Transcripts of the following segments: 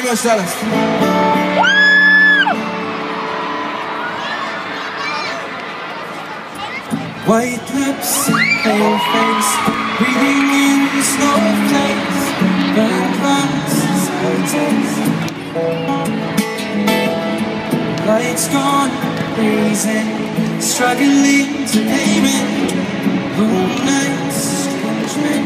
very much, Dallas. White lips, pale face, breathing in snowflakes, burnt lungs, sour taste. Lights gone, blazing, struggling to name it. Long nights, strange men.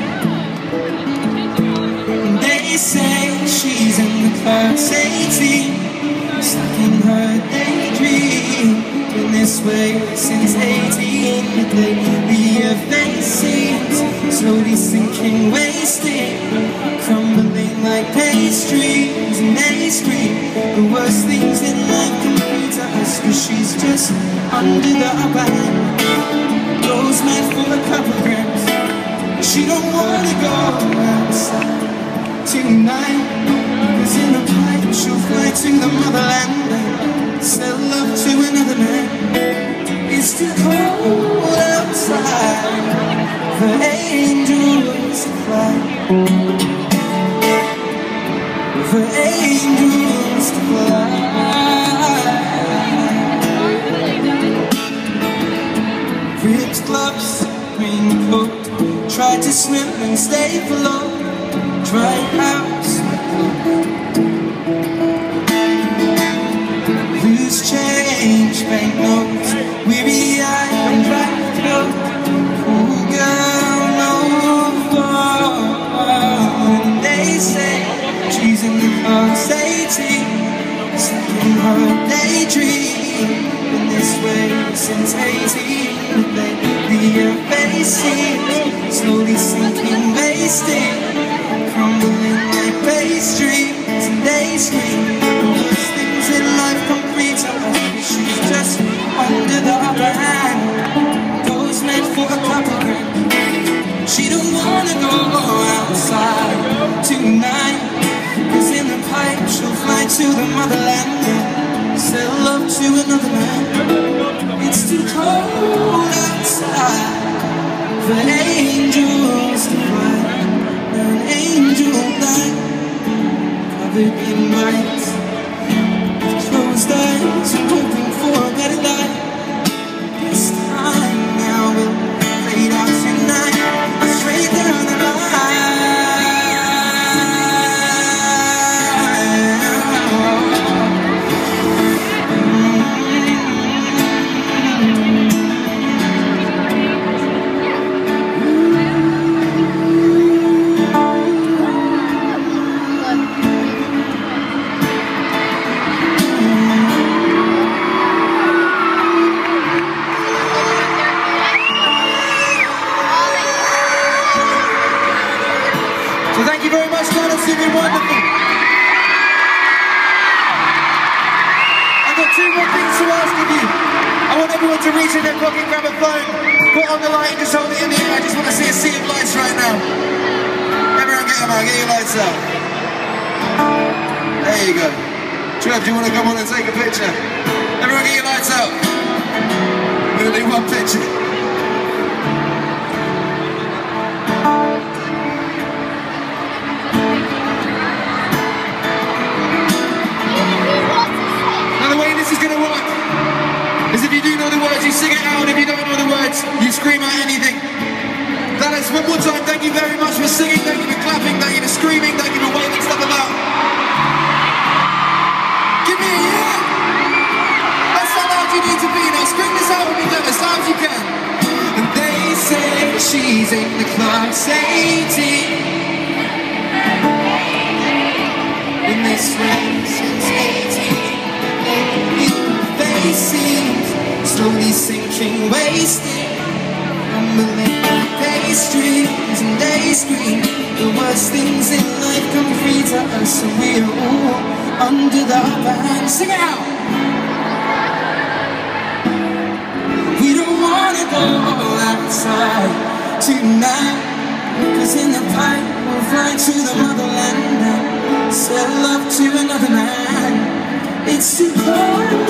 They say she's in the class 18, stuck in her daydream. Been this way since 18, but lately her face seems slowly sinking, wasting, crumbling like pastries. And they scream the worst things in life can be to us, cause she's just under the upper hand. Goes mad for a couple grams. She don't wanna go outside tonight, cause in the pipe she'll fly to the motherland and sell love to another man. It's too cold outside for angels to fly, for angels to fly. Ripped gloves, green coat, tried to swim and stay afloat. Dry house, loose change, banknotes, weary-eyed and dry throat. Cool girl, no fun. They say she's in the class 18, stuck in her daydream. Been this way since 18, but lately her face seems slowly sinking, wasting, crumbling like pastries. And they scream the worst things in life come free to us. She's just under the upper hand. Goes mad for a couple grand. She don't wanna go outside tonight, cause in the pipe she'll fly to the motherland and sell love to another man. It's too cold outside for angels to fly. An angel night, covered in white, with closed eyes, hoping for a better life. This time now we'll fade out tonight, straight down the line. So thank you very much, Dallas. You've been wonderful. I've got two more things to ask of you. I want everyone to reach in their pocket, grab a phone, put on the light and just hold it in the air. I just want to see a sea of lights right now. Everyone get them out, get your lights out. There you go. Trev, do you want to come on and take a picture? Everyone get your lights out. We're going to do one picture. Is if you do know the words, you sing it out. If you don't know the words, you scream out anything. Dallas, one more time, thank you very much for singing, thank you for clapping, thank you for screaming, thank you for waving stuff about. Give me a yeah! That's how loud you need to be. Now scream this out with me, then, as loud as you can. And they say she's in the class 18. In this way since 18. Seems slowly sinking, wasting, crumbling like pastries. And they scream the worst things in life come free to us, and we're all under the upper hand. Sing it out! We don't wanna go outside tonight, cause in the pipe we'll fly to the motherland and sell love to another man. It's too cold